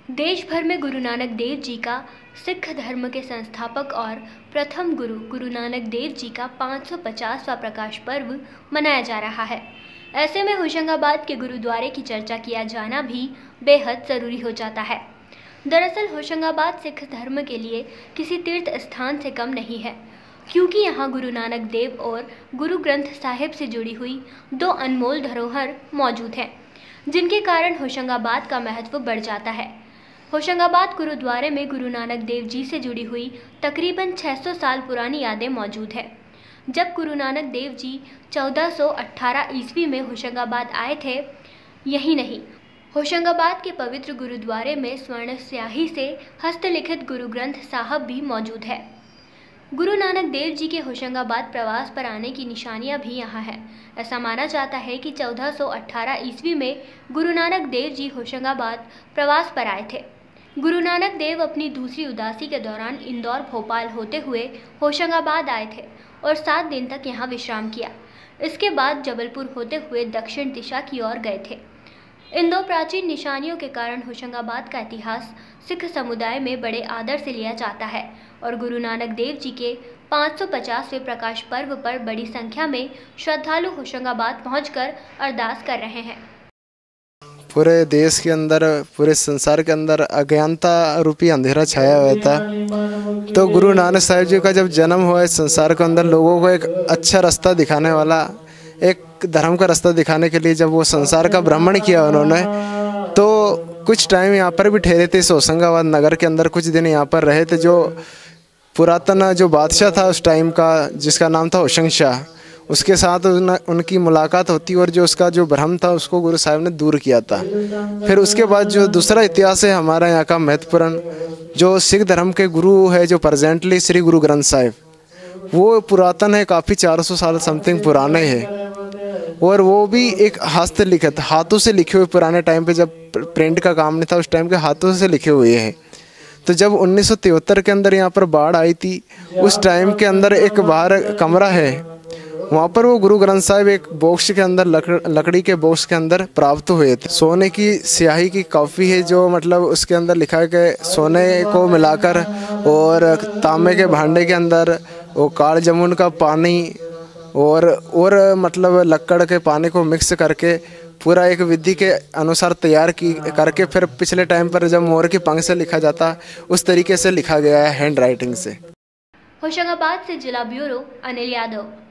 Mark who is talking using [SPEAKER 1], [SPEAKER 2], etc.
[SPEAKER 1] देश भर में गुरु नानक देव जी का, सिख धर्म के संस्थापक और प्रथम गुरु नानक देव जी का 550वां प्रकाश पर्व मनाया जा रहा है। ऐसे में होशंगाबाद के गुरुद्वारे की चर्चा किया जाना भी बेहद ज़रूरी हो जाता है। दरअसल होशंगाबाद सिख धर्म के लिए किसी तीर्थ स्थान से कम नहीं है, क्योंकि यहाँ गुरु नानक देव और गुरु ग्रंथ साहिब से जुड़ी हुई दो अनमोल धरोहर मौजूद हैं, जिनके कारण होशंगाबाद का महत्व बढ़ जाता है। होशंगाबाद गुरुद्वारे में गुरु नानक देव जी से जुड़ी हुई तकरीबन 600 साल पुरानी यादें मौजूद हैं। जब गुरु नानक देव जी 1418 ईस्वी में होशंगाबाद आए थे, यही नहीं, होशंगाबाद के पवित्र गुरुद्वारे में स्वर्ण स्याही से हस्तलिखित गुरु ग्रंथ साहब भी मौजूद है। गुरु नानक देव जी के होशंगाबाद प्रवास पर आने की निशानियां भी यहाँ हैं। ऐसा माना जाता है कि 1418 ईस्वी में गुरु नानक देव जी होशंगाबाद प्रवास पर आए थे। गुरु नानक देव अपनी दूसरी उदासी के दौरान इंदौर भोपाल होते हुए होशंगाबाद आए थे और 7 दिन तक यहाँ विश्राम किया। इसके बाद जबलपुर होते हुए दक्षिण दिशा की ओर गए थे। इन दो प्राचीन निशानियों के कारण होशंगाबाद का इतिहास सिख समुदाय में बड़े आदर से लिया जाता है और गुरु नानक देव जी के 550वें प्रकाश पर्व पर बड़ी संख्या में श्रद्धालु होशंगाबाद पहुंचकर अरदास कर रहे हैं।
[SPEAKER 2] पूरे देश के अंदर, पूरे संसार के अंदर अज्ञानता रूपी अंधेरा छाया हुआ था, तो गुरु नानक साहिब जी का जब जन्म हुआ इस संसार के अंदर लोगों को एक अच्छा रास्ता दिखाने वाला, एक धर्म का रास्ता दिखाने के लिए जब वो संसार का भ्रमण किया उन्होंने, तो कुछ टाइम यहाँ पर भी ठहरे थे। इस होशंगाबाद नगर के अंदर कुछ दिन यहाँ पर रहे थे। जो पुरातन जो बादशाह था उस टाइम का, जिसका नाम था होशंग शाह, उसके साथ उनकी मुलाकात होती और जो उसका जो भ्रम था उसको गुरु साहिब ने दूर किया था। फिर उसके बाद जो दूसरा इतिहास है हमारा यहाँ का महत्वपूर्ण, जो सिख धर्म के गुरु है, जो प्रेजेंटली श्री गुरु ग्रंथ साहिब, वो पुरातन है, काफ़ी 400 साल समथिंग पुराने हैं, और वो भी एक हस्तलिखित, हाथों से लिखे हुए, पुराने टाइम पे जब प्रिंट का काम नहीं था उस टाइम के हाथों से लिखे हुए हैं। तो जब 1973 के अंदर यहाँ पर बाढ़ आई थी, उस टाइम के अंदर एक बाहर कमरा है, वहाँ पर वो गुरु ग्रंथ साहिब एक बॉक्स के अंदर, लकड़ी के बॉक्स के अंदर प्राप्त हुए थे। सोने की स्याही की कॉपी है, जो मतलब उसके अंदर लिखा है कि सोने को मिलाकर और तांबे के भांडे के अंदर वो काल जामुन का पानी और मतलब लक्कड़ के पानी को मिक्स करके पूरा एक विधि के अनुसार तैयार करके फिर पिछले टाइम पर जब मोर की पंख से लिखा जाता उस तरीके से लिखा गया है, हैंड राइटिंग से।
[SPEAKER 1] होशंगाबाद से जिला ब्यूरो अनिल यादव।